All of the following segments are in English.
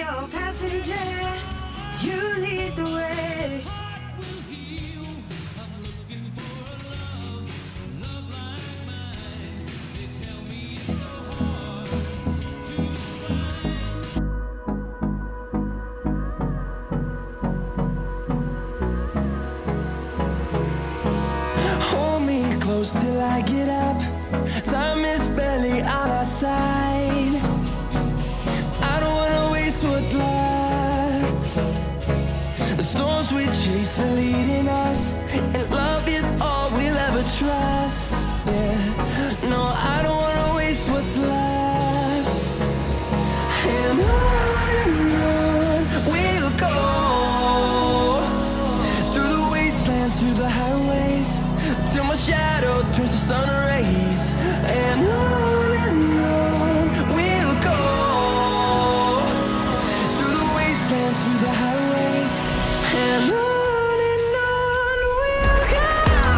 your passenger. You lead the way. Hold me close till I get up. Time is barely on our side. I don't wanna waste what's left. The storms we chase are leading us, and love is all we'll ever trust. Yeah, no, I don't wanna waste what's left. And on we'll go, through the wastelands, through the highways, till my shadow turns to sun rays. And on we'll go, through the wastelands, through the highways, and on we'll go.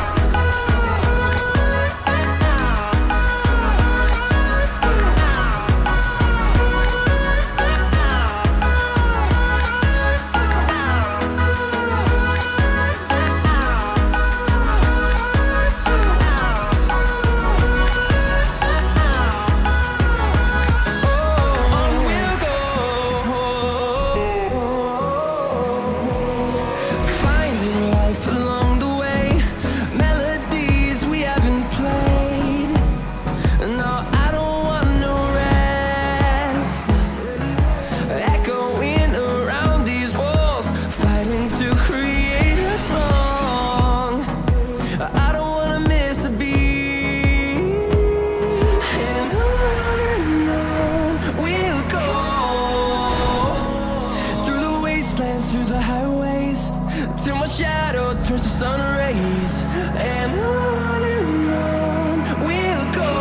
Through the highways, till my shadow turns to sun rays. And on we'll go,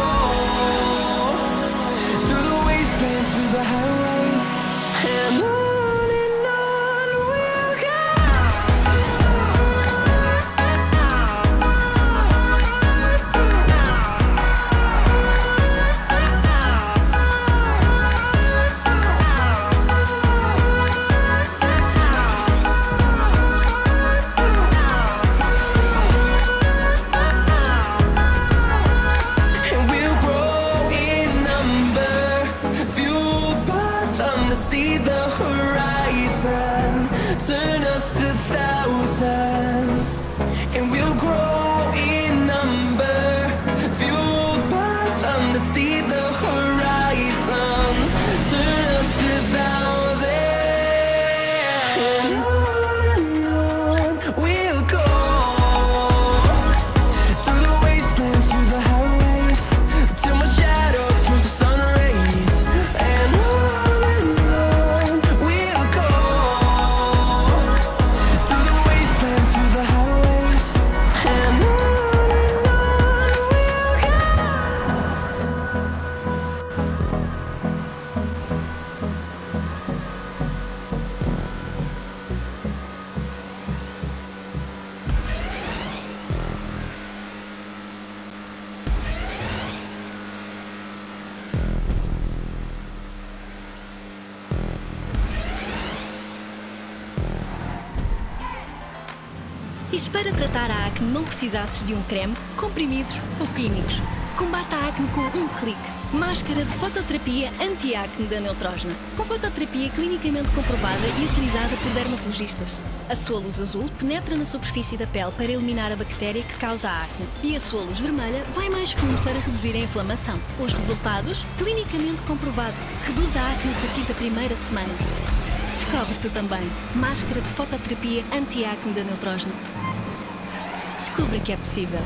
through the wastelands, through the highways, and on we'll go. See the horizon, turn us to thousands, and we'll grow in number, fueled by them to see the horizon, turn us to thousands, and on we'll go, through the wastelands, through the highways, till my shadow turns to sun rays, and E se para tratar a acne não precisasses de um creme, comprimidos ou químicos? Combate a acne com um clique. Máscara de fototerapia anti-acne da Neutrogena. Com fototerapia clinicamente comprovada e utilizada por dermatologistas. A sua luz azul penetra na superfície da pele para eliminar a bactéria que causa a acne. E a sua luz vermelha vai mais fundo para reduzir a inflamação. Os resultados? Clinicamente comprovado. Reduz a acne a partir da primeira semana. Descobre tu também. Máscara de fototerapia anti-acne da Neutrogena. Descubra que é possível.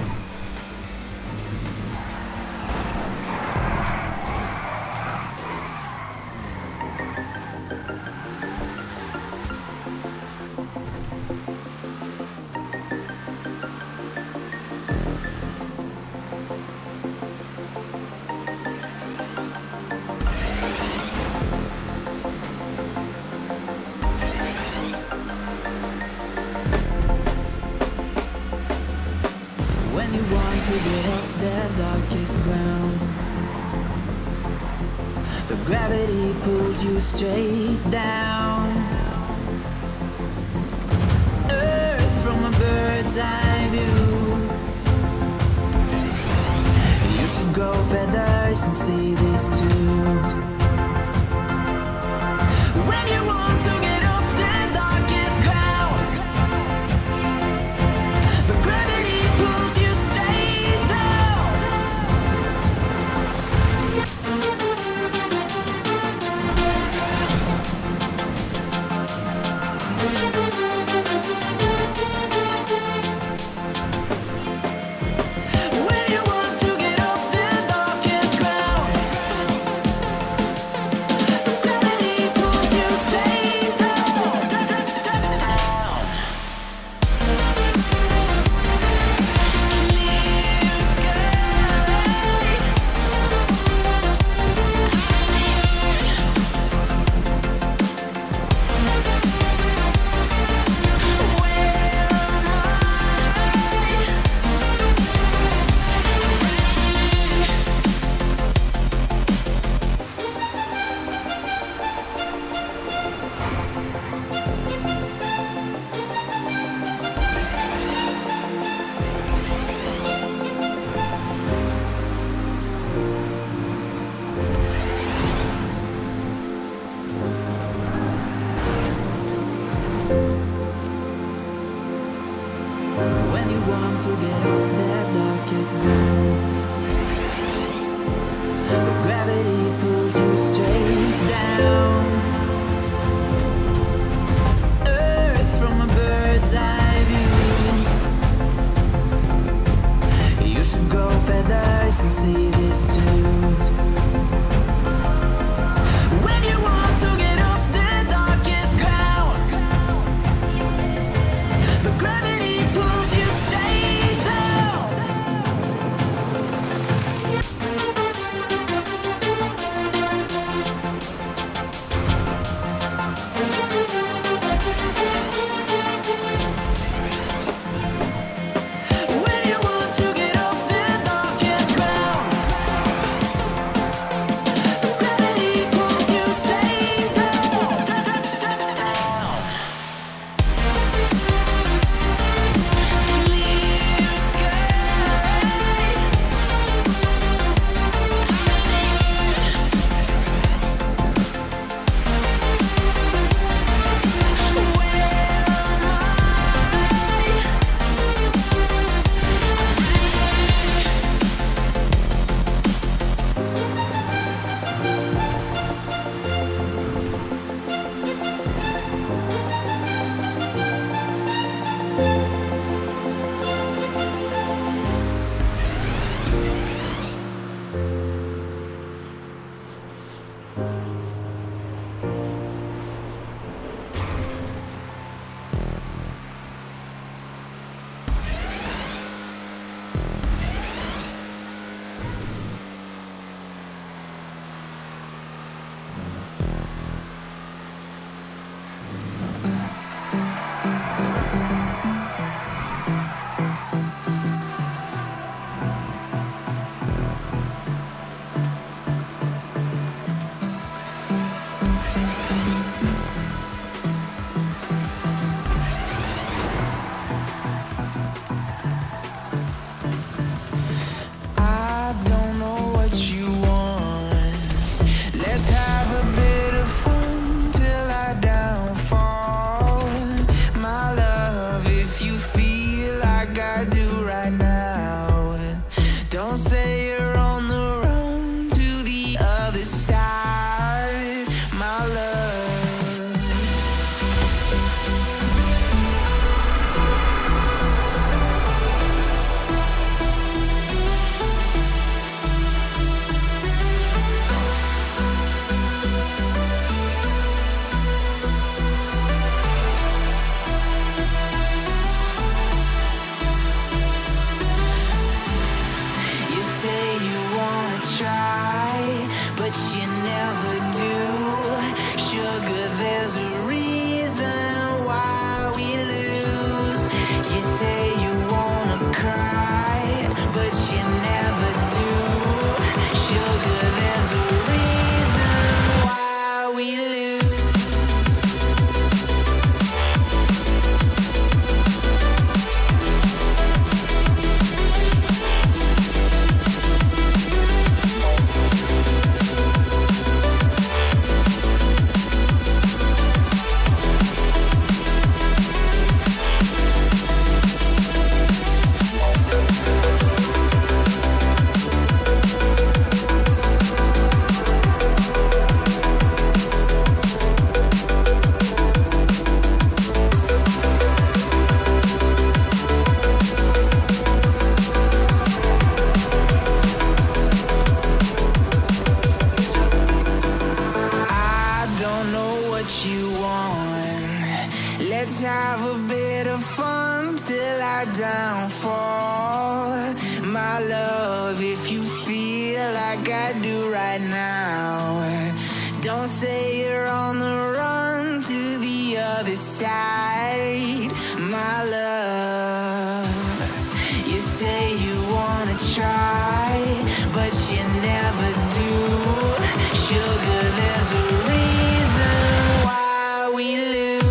When you want to get off the darkest ground, the Gravity pulls you straight down. Earth from a bird's eye view. You should grow feathers and see this too. When you want to get off the darkest ground, but gravity pulls you straight down. When you want to get off the darkest ground, gravity pulls you straight down. Clear sky. When you want to get off that darkest ground, but gravity pulls you straight down. Earth from a bird's eye view. You should grow feathers and see this too. When you want to get off the darkest ground, but gravity pulls you straight down. When you want to get off the darkest ground, but gravity pulls you straight down. Clear sky. I don't know what you want. Let's have a bit of fun till I downfall. My love, if you feel like I do right now, don't say you're on the run to the other side, my love. You say you wanna try, but you never do. what you want. Let's have a bit of fun till I downfall. My love, if you feel like I do right now, don't say you're on the run to the other side. My love, you say you wanna try, but you never do. Sugar, there's a reason why we lose.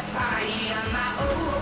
Party on my own.